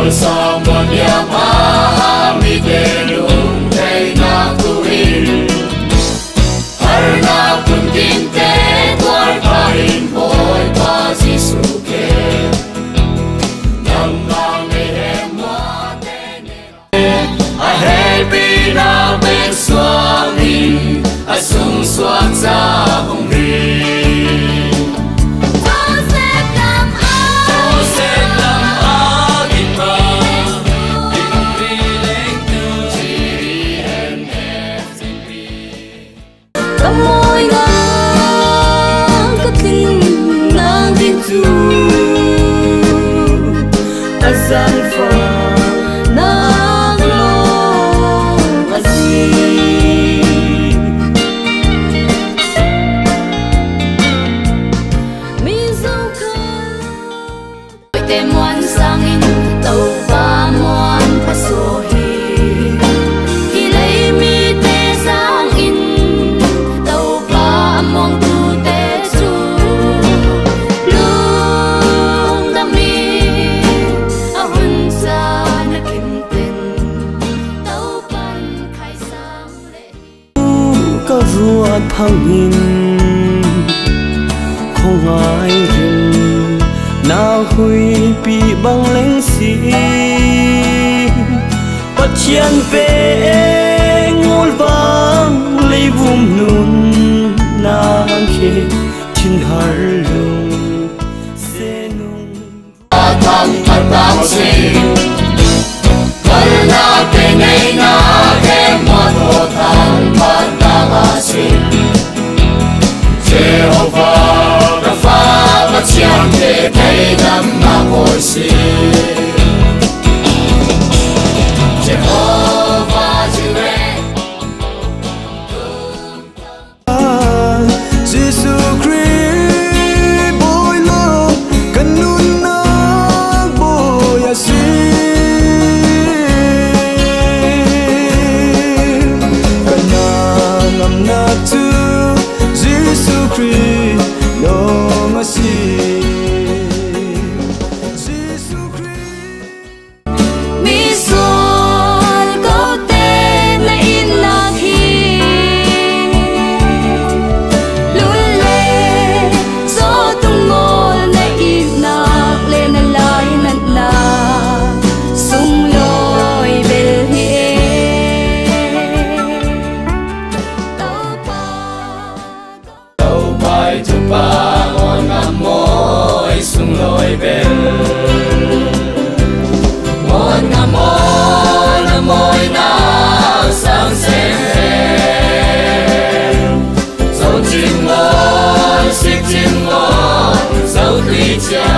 sa manyama mi delung kay na tuwil harna kundin te tuar kain boy pa sisuke namang ehema tene a happy na ben swami asung swat sa hungri Azan fa nang long asi mi zo ka te muan sangin tau pa muan pa so hi ki lei mi te sang in tau pa mong tu te chu lung da mi có ruột phăng không ai rừng nào hui bị băng lên xì bắt chân về ngôn vang lấy vùng nôn nàng khê trên har lung xe nung thăm thật bao xin karna ke nei na ke ma tho tham pat ta sin Jehovah ka fa ma chiang te kai nam na ko si Jehovah Jireh Jesus Christ boy lo kanun na boy asi Chim ngon, dấu tùy cha